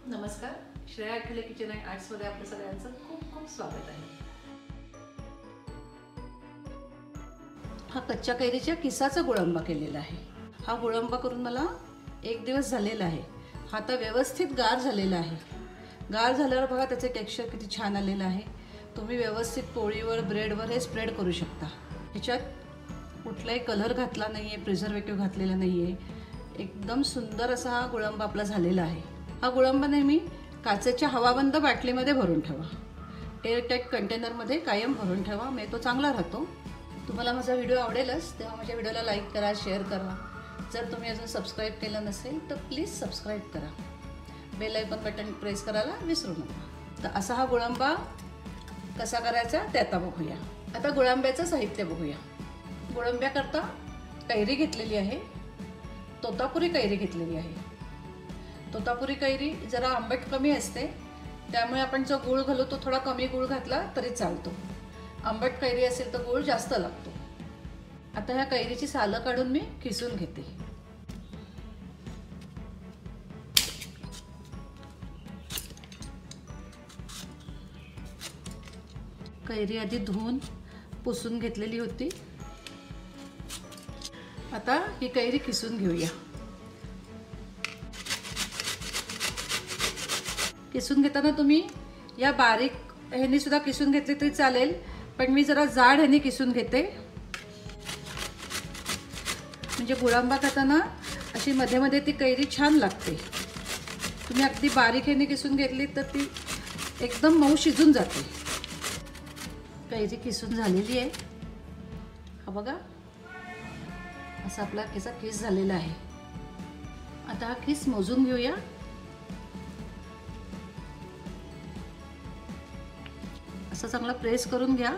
नमस्कार, Shreya Athavale kitchen and आर्ट्समध्ये आपल्या सगळ्यांचं खूप खूप स्वागत आहे। हा कच्च्या कैरीच्या किसाचा गुळंबा केलेला आहे। हा गुळंबा करून मला 1 दिवस झालेला आहे। हा आता व्यवस्थित गार झालेला आहे। गार झाल्यावर बघा त्याचे टेक्स्चर किती छान आलेलं आहे। तुम्ही व्यवस्थित पोळीवर ब्रेडवर हे स्प्रेड करू शकता। ह्याच्यात कुठलाही कलर घातला नाहीये, प्रिझर्वेटिव्ह घातलेला नाहीये। एकदम सुंदर असा हा गुळंबा आपला झालेला आहे। हा गुळंबा नेहमी काचेच्या हवाबंद बाटलीमध्ये भरून ठेवा। एअरटाईट कंटेनरमध्ये कायम भरून ठेवा, म्हणजे तो चांगला राहतो। तुम्हाला माझा व्हिडिओ आवडेलच तेव्हा माझ्या व्हिडिओला लाईक करा, शेअर करा। जर तुम्ही अजून सबस्क्राईब केलं नसेल तर प्लीज सबस्क्राईब करा। बेल आयकॉन बटन प्रेस करायला विसरू नका। तर असा हा गुळंबा कसा करायचा ते आता बघूया। आता गुळंब्याचं साहित्य बघूया। गुळंब्याकरता कैरी घेतलेली आहे, तोतापुरी कैरी घेतलेली आहे। तोतापुरी कैरी जरा आंबट कमी असते, त्यामुळे आपण जो गूळ घालू तो थोडा कमी गूळ घातला तरी चालतो। आंबट कैरी असेल तर गूळ जास्त लागतो। आता ह्या कैरीची सालं काढून मी किसून घेते। कैरी आधी धुवून पुसून घेतलेली होती। आता ही कैरी किसून घेऊया। किसून घेताना तुम्ही या बारीक ह्यानी सुद्धा किसून घेतली तरी चालेल, पण मी जरा जाड ह्यानी किसून घेते, म्हणजे गुळंबा खाताना अशी मध्ये मध्ये ती कैरी छान लागते। तुम्ही अगदी बारीक ह्यानी किसून घेतली तर ती एकदम मऊ शिजून जाते। कैरी किसून झालेली आहे, हा बघा असा आपला त्याचा किस झालेला आहे। आता हा किस मोजून घेऊया। असं चांगला प्रेस करून घ्या।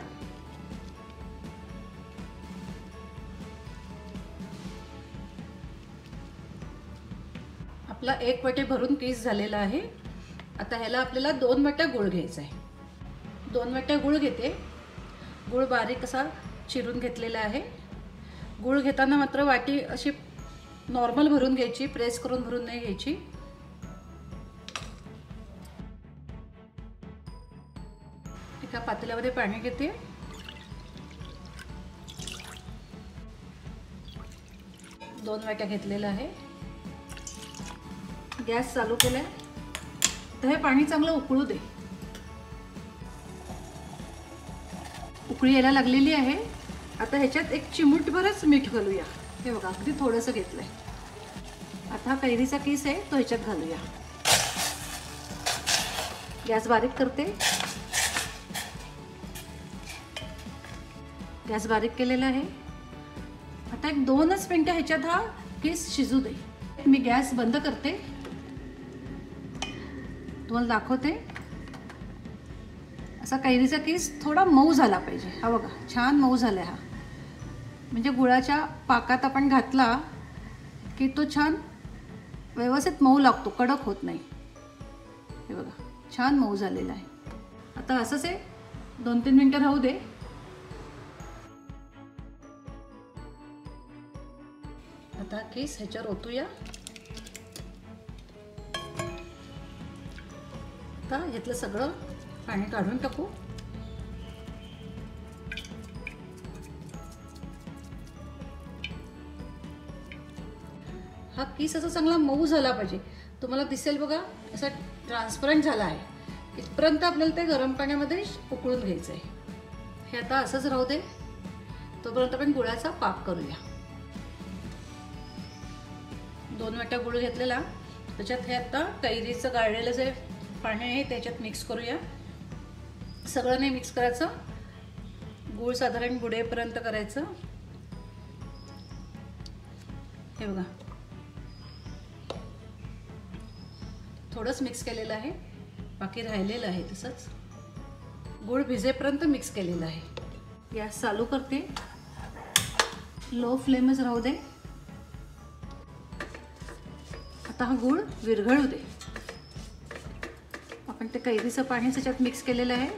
आपला 1 वाटी भरून किस झालेला आहे। आता ह्याला आपल्याला 2 वाट्या गूळ घ्यायचा आहे। 2 वाट्या गूळ घेते। गूळ बारीक असा चिरून घेतलेला आहे। गूळ घेताना मात्र वाटी अशी नॉर्मल भरून घ्यायची, प्रेस करून भरून नाही घ्यायची। एका पातेल्यामध्ये पाणी घेते। दोन वाट्या घेतलेलं आहे। गॅस चालू केलाय, तर हे पाणी चांगलं उकळू दे। उकळी यायला लागलेली आहे। आता ह्याच्यात 1 चिमूटभरच मीठ घालूया। हे बघा अगदी थोडंसं घेतलंय। आता हा कैरीचा किस आहे तो ह्याच्यात घालूया। गॅस बारीक करते। गॅस बारीक केलेला आहे। आता 1-2च मिनिटं ह्याच्यात हा किस शिजू दे। मी गॅस बंद करते, तुम्हाला दाखवते। असा कैरीचा किस थोडा मऊ झाला पाहिजे। हा बघा छान मऊ झालाय हा, म्हणजे गुळाच्या पाकात आपण घातला की तो छान व्यवस्थित मऊ लागतो, कडक होत नाही। हे बघा छान मऊ झालेला आहे। आता असंच आहे 2-3 मिनिटं राहू दे। आता किस ह्याच्यावर ओतूया। आता ह्यातलं सगळं पाणी काढून टाकू। हा किस असा चांगला मऊ झाला पाहिजे। तुम्हाला दिसेल बघा असा ट्रान्सपरंट झाला आहे। इथपर्यंत आपल्याला ते गरम पाण्यामध्ये उकळून घ्यायचं आहे। हे आता असंच राहू दे, तोपर्यंत आपण गुळाचा पाक करूया। 2 वाट्या गुळ घेतलेला, त्याच्यात हे आता कैरीचं गाळलेलं जे पाणी आहे त्याच्यात मिक्स करूया। सगळं नाही मिक्स करायचं, गूळ साधारण बुडेपर्यंत करायचं। हे बघा थोडंच मिक्स केलेलं आहे, बाकी राहिलेलं आहे तसंच। गूळ भिजेपर्यंत मिक्स केलेलं आहे। गॅस चालू करते, लो फ्लेमच राहू दे। आता हा गूळ विरघळू दे। आपण ते कैरीचं पाणी त्याच्यात मिक्स केलेलं आहे।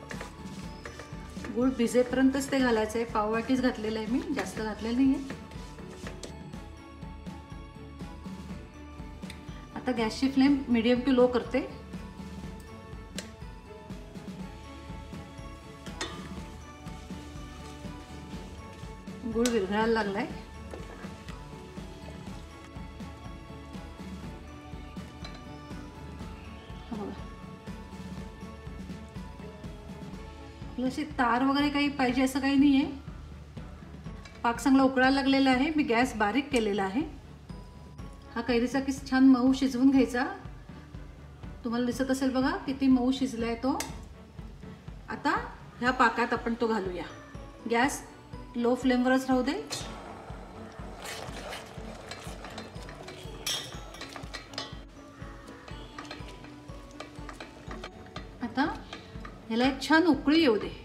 गूळ भिजेपर्यंतच ते घालायचं आहे। पाववाटीच घातलेलं आहे मी, जास्त घातलेलं नाही आहे। आता गॅसची फ्लेम मीडियम टू लो करते. गूळ विरघळायला लागलाय. अशी तार वगैरे काही पाहिजे असं काही नाही आहे. पाक चांगला उकळायला लागलेला आहे. मी गॅस बारीक केलेला आहे. हा कैरीचा किस छान मऊ शिजवून घ्यायचा. तुम्हाला दिसत असेल बघा किती मऊ शिजलाय तो. आता ह्या पाकात आपण तो घालूया. गॅस लो फ्लेमवरच राहू दे. आता ह्याला एक छान उकळी येऊ दे.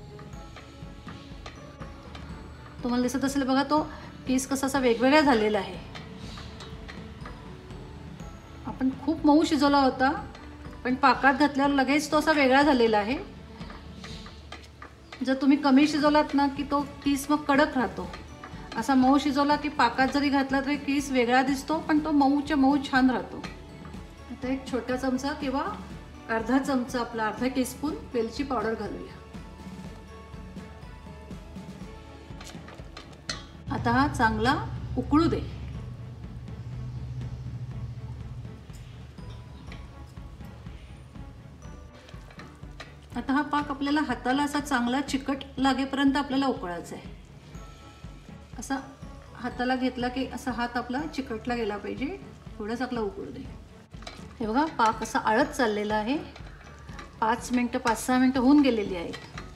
तुम्हाला दिसत असेल बघा तो पीस कसा असा वेगवेगळा झालेला आहे. आपण खूप मऊ शिजवला होता पण पाकात घातल्यावर लगेच तो असा वेगळा झालेला आहे. जर तुम्ही कमी शिजवलात ना की तो पीस मग कडक राहतो. असा मऊ शिजवला की पाकात जरी घातला तरी पीस वेगळा दिसतो पण तो मऊच्या मऊ छान राहतो. आता एक छोटा चमचा किंवा अर्धा चमचा आपला अर्धा टीस्पून वेलची पावडर घालूया. आता हा चांगला उकळू दे. आता हा पाक आपल्याला हाताला असा चांगला चिकट लागेपर्यंत आपल्याला उकळायचा आहे. असा हाताला घेतला की असा हात आपला चिकटला गेला पाहिजे. थोडंच आपला उकळू दे. हे बघा पाक असा आळत चाललेला आहे. 5 मिनिटं 5-6 मिनिटं होऊन गेलेली आहेत.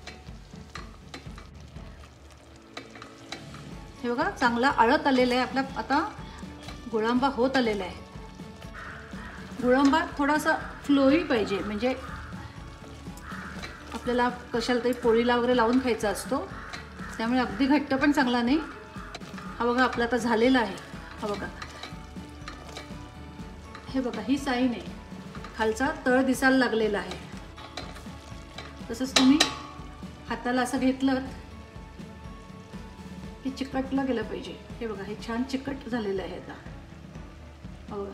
हे बघा चांगला आळत आलेला आहे आपला. आता गुळांबा होत आलेला आहे. गुळांबा थोडासा फ्लोई पाहिजे म्हणजे आपल्याला कशाला तरी पोळीला वगैरे लावून खायचा असतो. त्यामुळे अगदी घट्ट पण चांगला नाही. हा बघा आपला आता झालेला आहे. हा बघा हे बघा ही साईन आहे. खालचा तळ दिसायला लागलेला आहे. तसंच तुम्ही हाताला असं घेतलं की चिकटलं गेलं पाहिजे. हे बघा हे छान चिकट झालेलं आहे. आता बघा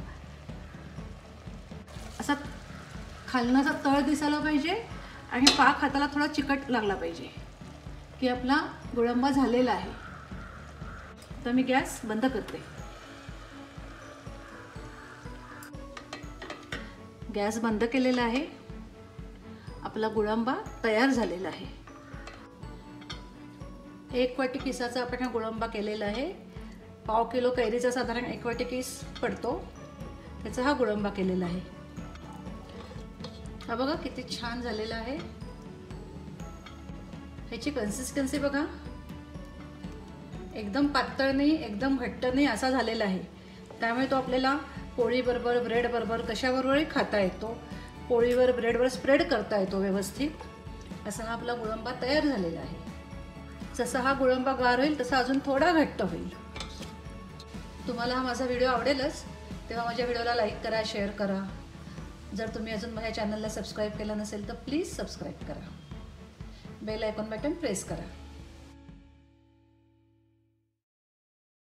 असा खालनं असा तळ दिसायला पाहिजे आणि पाक हाताला थोडा चिकट लागला पाहिजे की आपला गुळांबा झालेला आहे. तर मी गॅस बंद करते. गॅस बंद केलेला आहे. आपला गुळांबा तयार झालेला आहे. 1 वाटी किसाचा आपण हा गुळांबा केलेला आहे. पाव किलो कैरीचा साधारण 1 वाटी किस पडतो. त्याचा हा गुळांबा केलेला आहे. हा बघा किती छान झालेला आहे. ह्याची कन्सिस्टन्सी बघा एकदम पातळ नाही एकदम घट्ट नाही असा झालेला आहे. त्यामुळे तो आपल्याला पोळीबरोबर ब्रेडबरोबर कशाबरोबरही खाता येतो. पोळीवर ब्रेडवर स्प्रेड करता येतो व्यवस्थित. असा हा आपला गुळांबा तयार झालेला आहे. जसा हा गुळांबा गार होईल तसा अजून थोडा घट्ट होईल. तुम्हाला हा माझा व्हिडिओ आवडेलच तेव्हा माझ्या व्हिडिओला लाईक करा, शेअर करा. जर तुम्ही अजून माझ्या चॅनलला सबस्क्राईब केलं नसेल तर प्लीज सबस्क्राईब करा. बेल आयकॉन बटन प्रेस करा.